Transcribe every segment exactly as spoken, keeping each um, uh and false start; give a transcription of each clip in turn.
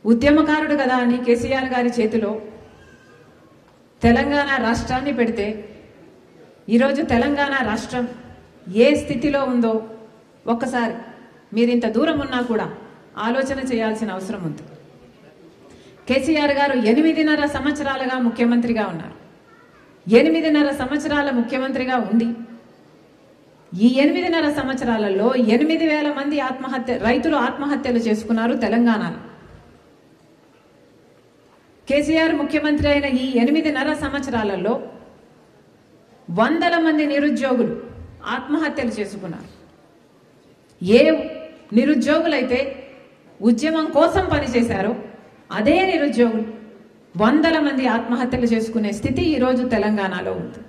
ఉద్యమకారుడు కదా అని కేసీఆర్ గారి చేతిలో తెలంగాణ రాష్ట్రాన్ని పెడితే ఈరోజు తెలంగాణ రాష్ట్రం ఏ స్థితిలో ఉందో ఒక్కసారి మీరు ఇంత దూరం ఉన్నా కూడా ఆలోచన చేయాల్సిన అవసరం ఉంది. కేసీఆర్ గారు ఎనిమిదిన్నర సంవత్సరాలుగా ముఖ్యమంత్రిగా ఉన్నారు. ఎనిమిదిన్నర సంవత్సరాల ముఖ్యమంత్రిగా ఉండి ఈ ఎనిమిదిన్నర సంవత్సరాలలో ఎనిమిది వేల మంది ఆత్మహత్య రైతులు ఆత్మహత్యలు చేసుకున్నారు తెలంగాణలో. కేసీఆర్ ముఖ్యమంత్రి అయిన ఈ ఎనిమిదిన్నర సంవత్సరాలలో వందల మంది నిరుద్యోగులు ఆత్మహత్యలు చేసుకున్నారు. ఏ నిరుద్యోగులైతే ఉద్యమం కోసం పనిచేశారో అదే నిరుద్యోగులు వందల మంది ఆత్మహత్యలు చేసుకునే స్థితి ఈరోజు తెలంగాణలో ఉంది.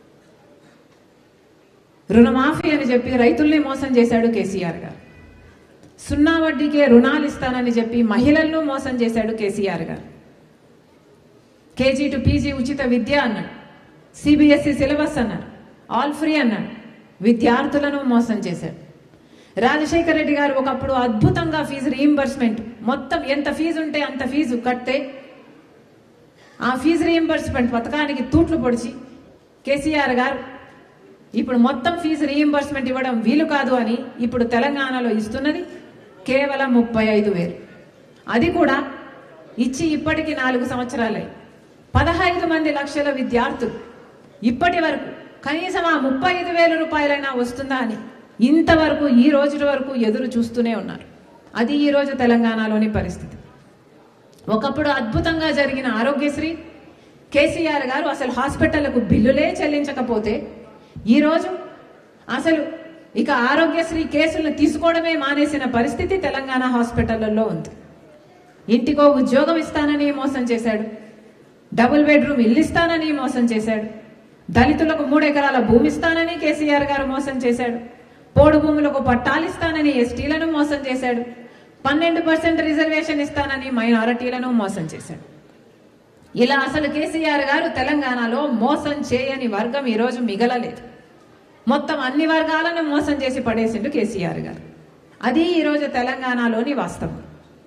రుణమాఫీ అని చెప్పి రైతుల్ని మోసం చేశాడు కేసీఆర్ గారు. సున్నా వడ్డీకే రుణాలు ఇస్తానని చెప్పి మహిళలను మోసం చేశాడు కేసీఆర్ గారు. కేజీ టు పీజీ ఉచిత విద్య అన్నాడు, సిబిఎస్ఈ సిలబస్ అన్నాడు, ఆల్ ఫ్రీ అన్నాడు, విద్యార్థులను మోసం చేశాడు. రాజశేఖర రెడ్డి గారు ఒకప్పుడు అద్భుతంగా ఫీజు రీయింబర్స్మెంట్, మొత్తం ఎంత ఫీజు ఉంటే అంత ఫీజు కడితే ఆ ఫీజు రీయింబర్స్మెంట్ పథకానికి తూట్లు పొడిచి కేసీఆర్ గారు ఇప్పుడు మొత్తం ఫీజు రీయింబర్స్మెంట్ ఇవ్వడం వీలు కాదు అని ఇప్పుడు తెలంగాణలో ఇస్తున్నది కేవలం ముప్పై ఐదు వేలు. అది కూడా ఇచ్చి ఇప్పటికి నాలుగు సంవత్సరాలై పదహైదు మంది లక్షల విద్యార్థులు ఇప్పటి వరకు కనీసం ఆ ముప్పై ఐదు వేల రూపాయలైనా వస్తుందా అని ఇంతవరకు ఈ రోజు వరకు ఎదురు చూస్తూనే ఉన్నారు. అది ఈరోజు తెలంగాణలోని పరిస్థితి. ఒకప్పుడు అద్భుతంగా జరిగిన ఆరోగ్యశ్రీ, కేసీఆర్ గారు అసలు హాస్పిటళ్లకు బిల్లులే చెల్లించకపోతే ఈరోజు అసలు ఇక ఆరోగ్యశ్రీ కేసులను తీసుకోవడమే మానేసిన పరిస్థితి తెలంగాణ హాస్పిటళ్లలో ఉంది. ఇంటికో ఉద్యోగం ఇస్తానని మోసం చేశాడు, డబుల్ బెడ్రూమ్ ఇల్లు ఇస్తానని మోసం చేశాడు, దళితులకు మూడెకరాల భూమి ఇస్తానని కేసీఆర్ గారు మోసం చేశాడు, పోడు భూములకు పట్టాలిస్తానని ఎస్టీలను మోసం చేశాడు, పన్నెండు పర్సెంట్ రిజర్వేషన్ ఇస్తానని మైనారిటీలను మోసం చేశాడు. ఇలా అసలు కేసీఆర్ గారు తెలంగాణలో మోసం చేయని వర్గం ఈరోజు మిగలలేదు. మొత్తం అన్ని వర్గాలను మోసం చేసి పడేసిండు కేసీఆర్ గారు. అది ఈరోజు తెలంగాణలోని వాస్తవం.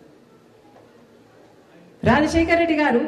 రాజశేఖర రెడ్డి గారు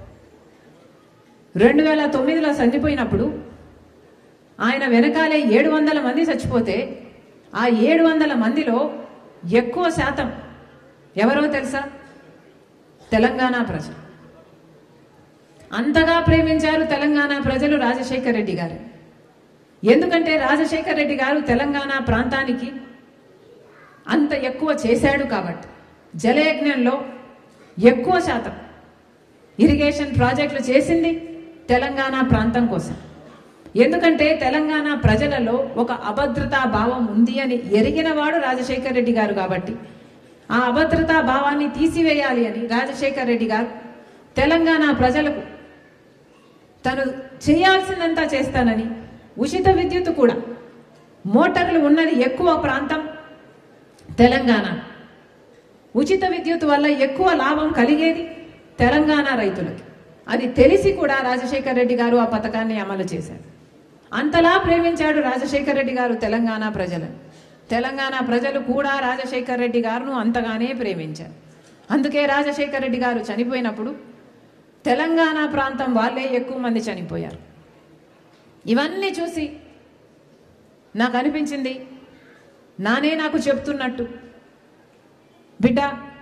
రెండు వేల తొమ్మిదిలో చనిపోయినప్పుడు ఆయన వెనకాలే ఏడు వందల మంది చచ్చిపోతే ఆ ఏడు వందల మందిలో ఎక్కువ శాతం ఎవరో తెలుసా? తెలంగాణ ప్రజలు. అంతగా ప్రేమించారు తెలంగాణ ప్రజలు రాజశేఖర రెడ్డి గారు. ఎందుకంటే రాజశేఖర రెడ్డి గారు తెలంగాణ ప్రాంతానికి అంత ఎక్కువ చేశాడు కాబట్టి. జలయజ్ఞంలో ఎక్కువ శాతం ఇరిగేషన్ ప్రాజెక్టులు చేసింది తెలంగాణ ప్రాంతం కోసం. ఎందుకంటే తెలంగాణ ప్రజలలో ఒక అభద్రతా భావం ఉంది అని ఎరిగిన వాడు రాజశేఖర రెడ్డి గారు కాబట్టి ఆ అభద్రతా భావాన్ని తీసివేయాలి అని రాజశేఖర రెడ్డి గారు తెలంగాణ ప్రజలకు తను చేయాల్సిందంతా చేస్తానని, ఉచిత విద్యుత్ కూడా, మోటార్లు ఉన్నది ఎక్కువ ప్రాంతం తెలంగాణ, ఉచిత విద్యుత్ వల్ల ఎక్కువ లాభం కలిగేది తెలంగాణ రైతులకి. అది తెలిసి కూడా రాజశేఖర రెడ్డి గారు ఆ పథకాన్ని అమలు చేశారు. అంతలా ప్రేమించాడు రాజశేఖర రెడ్డి గారు తెలంగాణ ప్రజలను. తెలంగాణ ప్రజలు కూడా రాజశేఖర రెడ్డి గారును అంతగానే ప్రేమించారు. అందుకే రాజశేఖర రెడ్డి గారు చనిపోయినప్పుడు తెలంగాణ ప్రాంతం వాళ్ళే ఎక్కువ మంది చనిపోయారు. ఇవన్నీ చూసి నాకు అనిపించింది, నానే నాకు చెప్తున్నట్టు, బిడ్డ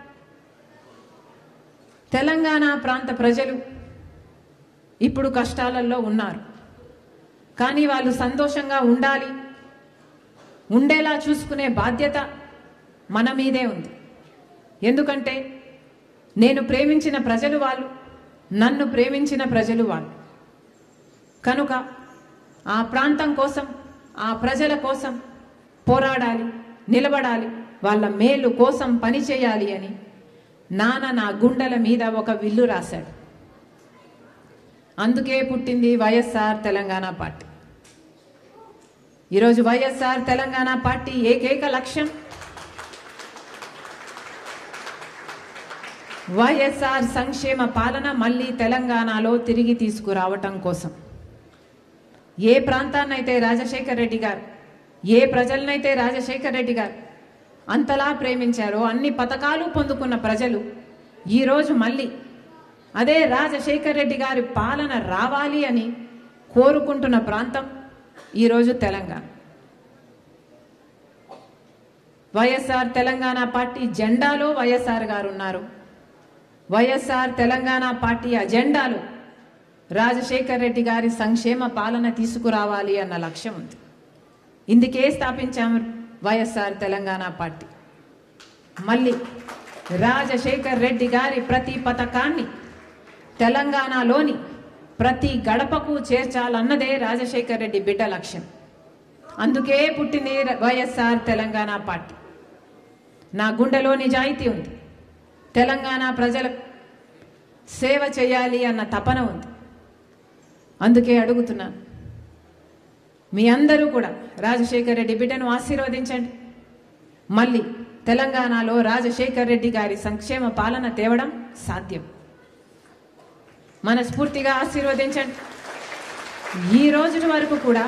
తెలంగాణ ప్రాంత ప్రజలు ఇప్పుడు కష్టాలలో ఉన్నారు, కానీ వాళ్ళు సంతోషంగా ఉండాలి, ఉండేలా చూసుకునే బాధ్యత మన మీదే ఉంది. ఎందుకంటే నేను ప్రేమించిన ప్రజలు వాళ్ళు, నన్ను ప్రేమించిన ప్రజలు వాళ్ళు. కనుక ఆ ప్రాంతం కోసం, ఆ ప్రజల కోసం పోరాడాలి, నిలబడాలి, వాళ్ళ మేలు కోసం పనిచేయాలి అని నాన్న నా గుండెల మీద ఒక విల్లు రాశాడు. అందుకే పుట్టింది వైఎస్ఆర్ తెలంగాణ పార్టీ. ఈరోజు వైఎస్ఆర్ తెలంగాణ పార్టీ ఏకైక లక్ష్యం వైఎస్ఆర్ సంక్షేమ పాలన మళ్ళీ తెలంగాణలో తిరిగి తీసుకురావటం కోసం. ఏ ప్రాంతాన్నైతే రాజశేఖర రెడ్డి గారు, ఏ ప్రజలనైతే రాజశేఖర రెడ్డి గారు అంతలా ప్రేమించారో, అన్ని పథకాలు పొందుకున్న ప్రజలు ఈరోజు మళ్ళీ అదే రాజశేఖర్ రెడ్డి గారి పాలన రావాలి అని కోరుకుంటున్న ప్రాంతం ఈరోజు తెలంగాణ. వైఎస్ఆర్ తెలంగాణ పార్టీ జెండాలో వైఎస్ఆర్ గారు ఉన్నారు. వైఎస్ఆర్ తెలంగాణ పార్టీ అజెండాలో రాజశేఖర్ రెడ్డి గారి సంక్షేమ పాలన తీసుకురావాలి అన్న లక్ష్యం ఉంది. ఇందుకే స్థాపించాము వైఎస్ఆర్ తెలంగాణ పార్టీ. మళ్ళీ రాజశేఖర్ రెడ్డి గారి ప్రతి పథకాన్ని తెలంగాణలోని ప్రతి గడపకు చేర్చాలన్నదే రాజశేఖర్ రెడ్డి బిడ్డ లక్ష్యం. అందుకే పుట్టింది వైఎస్ఆర్ తెలంగాణ పార్టీ. నా గుండెలో నిజాయితీ ఉంది. తెలంగాణ ప్రజలకు సేవ చేయాలి అన్న తపన ఉంది. అందుకే అడుగుతున్నాను, మీ అందరూ కూడా రాజశేఖర్ రెడ్డి బిడ్డను ఆశీర్వదించండి. మళ్ళీ తెలంగాణలో రాజశేఖర్ రెడ్డి గారి సంక్షేమ పాలన తేవడం సాధ్యం. మనస్ఫూర్తిగా ఆశీర్వదించండి. ఈ రోజు వరకు కూడా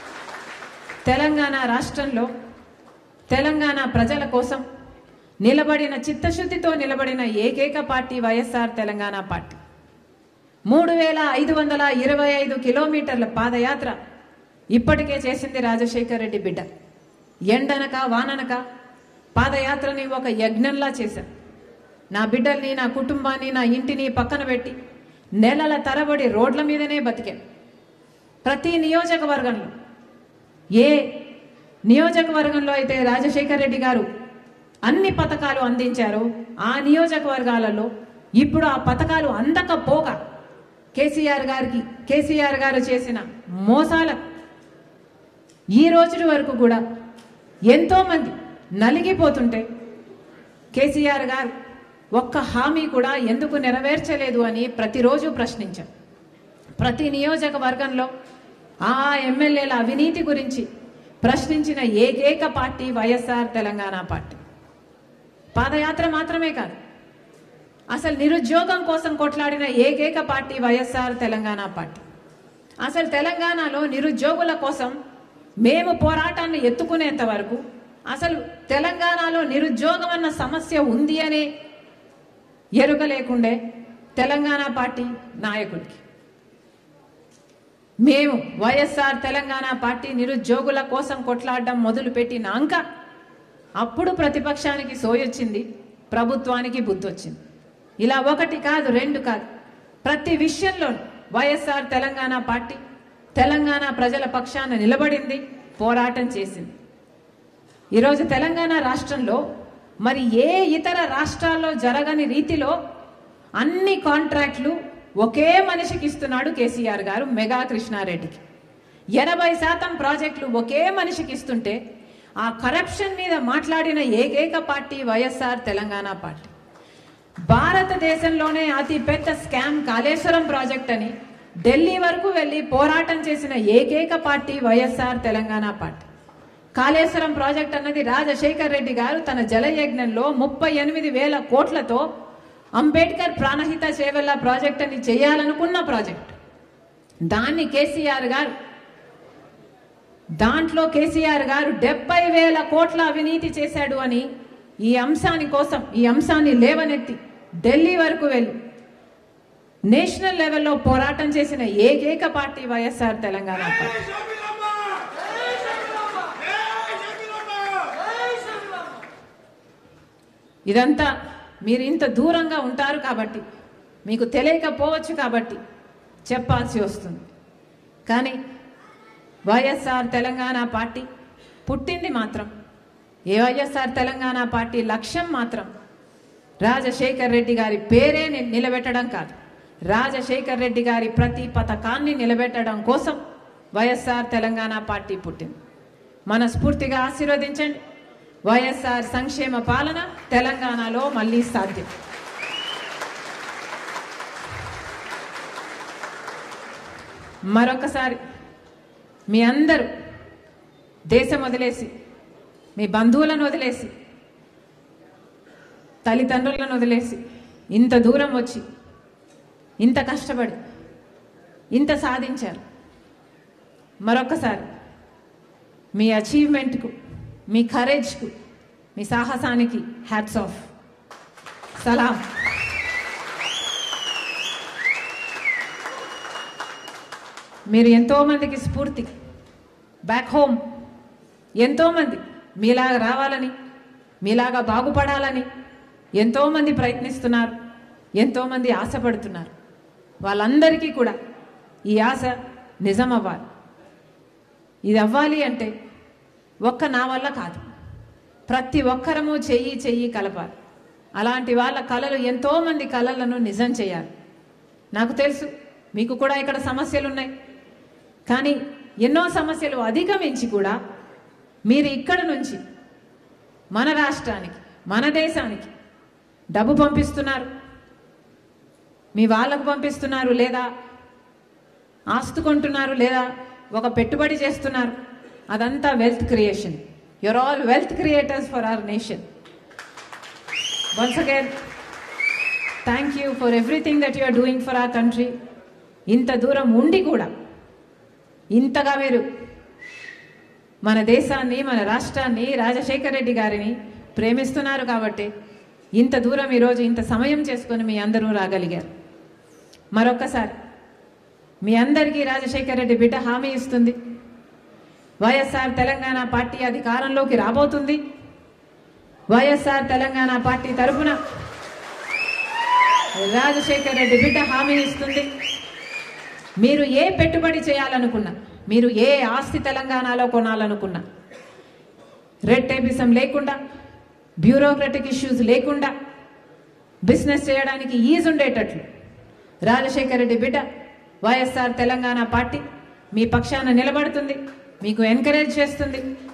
తెలంగాణ రాష్ట్రంలో తెలంగాణ ప్రజల కోసం నిలబడిన, చిత్తశుద్ధితో నిలబడిన ఏకైక పార్టీ వైఎస్ఆర్ తెలంగాణ పార్టీ. మూడు వేల ఐదు వందల ఇరవై ఐదు కిలోమీటర్ల పాదయాత్ర ఇప్పటికే చేసింది రాజశేఖర్ రెడ్డి బిడ్డ. ఎండనక వాననక పాదయాత్రని ఒక యజ్ఞంలా చేశాను. నా బిడ్డల్ని, నా కుటుంబాన్ని, నా ఇంటిని పక్కన పెట్టి నెలల తరబడి రోడ్ల మీదనే బతికాను. ప్రతి నియోజకవర్గంలో, ఏ నియోజకవర్గంలో అయితే రాజశేఖర్ రెడ్డి గారు అన్ని పథకాలు అందించారో ఆ నియోజకవర్గాలలో ఇప్పుడు ఆ పథకాలు అందకపోగా కేసీఆర్ గారికి కేసీఆర్ గారు చేసిన మోసాలకు ఈ రోజు వరకు కూడా ఎంతోమంది నలిగిపోతుంటే కేసీఆర్ గారు ఒక్క హామీ కూడా ఎందుకు నెరవేర్చలేదు అని ప్రతిరోజు ప్రశ్నించారు. ప్రతి నియోజకవర్గంలో ఆ ఎమ్మెల్యేల అవినీతి గురించి ప్రశ్నించిన ఏకైక పార్టీ వైఎస్ఆర్ తెలంగాణ పార్టీ. పాదయాత్ర మాత్రమే కాదు, అసలు నిరుద్యోగం కోసం కొట్లాడిన ఏకైక పార్టీ వైఎస్ఆర్ తెలంగాణ పార్టీ. అసలు తెలంగాణలో నిరుద్యోగుల కోసం మేము పోరాటాన్ని ఎత్తుకునేంత వరకు అసలు తెలంగాణలో నిరుద్యోగం అన్న సమస్య ఉంది అనే ఎరుక లేకుండే తెలంగాణ పార్టీ నాయకుడికి. మేము వైఎస్ఆర్ తెలంగాణ పార్టీ నిరుద్యోగుల కోసం కొట్లాడడం మొదలుపెట్టినాక అప్పుడు ప్రతిపక్షానికి సోయొచ్చింది, ప్రభుత్వానికి బుద్ధి వచ్చింది. ఇలా ఒకటి కాదు, రెండు కాదు, ప్రతి విషయంలో వైఎస్ఆర్ తెలంగాణ పార్టీ తెలంగాణ ప్రజల పక్షాన నిలబడింది, పోరాటం చేసింది. ఈరోజు తెలంగాణ రాష్ట్రంలో మరి ఏ ఇతర రాష్ట్రాల్లో జరగని రీతిలో అన్ని కాంట్రాక్ట్లు ఒకే మనిషికి ఇస్తున్నాడు కేసీఆర్ గారు, మెగా కృష్ణారెడ్డికి. ఎనభై శాతం ప్రాజెక్టులు ఒకే మనిషికి ఇస్తుంటే ఆ కరప్షన్ మీద మాట్లాడిన ఏకైక పార్టీ వైఎస్ఆర్ తెలంగాణ పార్టీ. భారతదేశంలోనే అతి పెద్ద స్కామ్ కాళేశ్వరం ప్రాజెక్ట్ అని ఢిల్లీ వరకు వెళ్ళి పోరాటం చేసిన ఏకైక party YSR Telangana party. Kaleshwaram project అన్నది రాజశేఖర్ రెడ్డి గారు తన జలయజ్ఞంలో ముప్పై ఎనిమిది వేల కోట్లతో అంబేద్కర్ ప్రాణహిత చేవెళ్ళ ప్రాజెక్ట్ అని చేయాలనుకున్న ప్రాజెక్ట్. దాన్ని కేసీఆర్ గారు దాంట్లో కేసీఆర్ గారు డెబ్బై వేల కోట్ల అవినీతి చేశాడు అని ఈ అంశాన్ని కోసం ఈ అంశాన్ని లేవనెత్తి ఢిల్లీ వరకు వెళ్ళి నేషనల్ లెవెల్లో పోరాటం చేసిన ఏకైక పార్టీ వైఎస్ఆర్ తెలంగాణ పార్టీ. ఇదంతా మీరు ఇంత దూరంగా ఉంటారు కాబట్టి, మీకు తెలియకపోవచ్చు కాబట్టి చెప్పాల్సి వస్తుంది. కానీ వైఎస్ఆర్ తెలంగాణ పార్టీ పుట్టింది మాత్రం, ఏ వైఎస్ఆర్ తెలంగాణ పార్టీ లక్ష్యం మాత్రం రాజశేఖర్ రెడ్డి గారి పేరే నిలబెట్టడం కాదు, రాజశేఖర్ రెడ్డి గారి ప్రతి పథకాన్ని నిలబెట్టడం కోసం వైఎస్ఆర్ తెలంగాణ పార్టీ పుట్టింది. మనస్ఫూర్తిగా ఆశీర్వదించండి. వైఎస్ఆర్ సంక్షేమ పాలన తెలంగాణలో మళ్ళీ సాధ్యం. మరొకసారి మీ అందరూ దేశం వదిలేసి, మీ బంధువులను వదిలేసి, తల్లిదండ్రులను వదిలేసి ఇంత దూరం వచ్చి ఇంత కష్టపడి ఇంత సాధించారు. మరొకసారి మీ అచీవ్మెంట్కు, మీ కరేజ్కు, మీ సాహసానికి హ్యాట్స్ ఆఫ్. సలాం. మీరు ఎంతోమందికి స్ఫూర్తి. బ్యాక్ హోమ్ ఎంతోమంది మీలాగా రావాలని, మీలాగా బాగుపడాలని ఎంతోమంది ప్రయత్నిస్తున్నారు, ఎంతోమంది ఆశపడుతున్నారు. వాళ్ళందరికీ కూడా ఈ ఆశ నిజం అవ్వాలి. ఇది అవ్వాలి అంటే ఒక్క నా వల్ల కాదు, ప్రతి ఒక్కరము చెయ్యి చెయ్యి కలపాలి. అలాంటి వాళ్ళ కళలు, ఎంతోమంది కళలను నిజం చేయాలి. నాకు తెలుసు మీకు కూడా ఇక్కడ సమస్యలు ఉన్నాయి, కానీ ఎన్నో సమస్యలు అధిగమించి కూడా మీరు ఇక్కడ నుంచి మన రాష్ట్రానికి, మన దేశానికి డబ్బు పంపిస్తున్నారు, మీ వాళ్ళకు పంపిస్తున్నారు, లేదా ఆస్తు కొంటున్నారు, లేదా ఒక పెట్టుబడి చేస్తున్నారు. అదంతా wealth creation. You're all wealth creators for our nation. Once again thank you for everything that you are doing for our country. ఇంత దూరం ఉండి కూడా ఇంతగా మీరు మన దేశాన్ని, మన రాష్ట్రాన్ని, రాజశేఖర్ రెడ్డి గారిని ప్రేమిస్తున్నారు కాబట్టి ఇంత దూరం ఈరోజు ఇంత సమయం చేసుకొని మీ అందరూ రాగలిగారు. మరొక్కసారి మీ అందరికీ రాజశేఖర్ రెడ్డి బిడ్డ హామీ ఇస్తుంది, వైఎస్ఆర్ తెలంగాణ పార్టీ అధికారంలోకి రాబోతుంది. వైఎస్ఆర్ తెలంగాణ పార్టీ తరఫున రాజశేఖర్ రెడ్డి బిడ్డ హామీ ఇస్తుంది, మీరు ఏ పెట్టుబడి చేయాలనుకున్నా, మీరు ఏ ఆస్తి తెలంగాణలో కొనాలనుకున్నా, రెడ్ టేపిజం లేకుండా, బ్యూరోక్రటిక్ ఇష్యూస్ లేకుండా బిజినెస్ చేయడానికి ఈజీ ఉండేటట్లు రాజశేఖర్ రెడ్డి బిడ్డ వైఎస్ఆర్ తెలంగాణ పార్టీ మీ పక్షాన నిలబడుతుంది, మీకు ఎంకరేజ్ చేస్తుంది.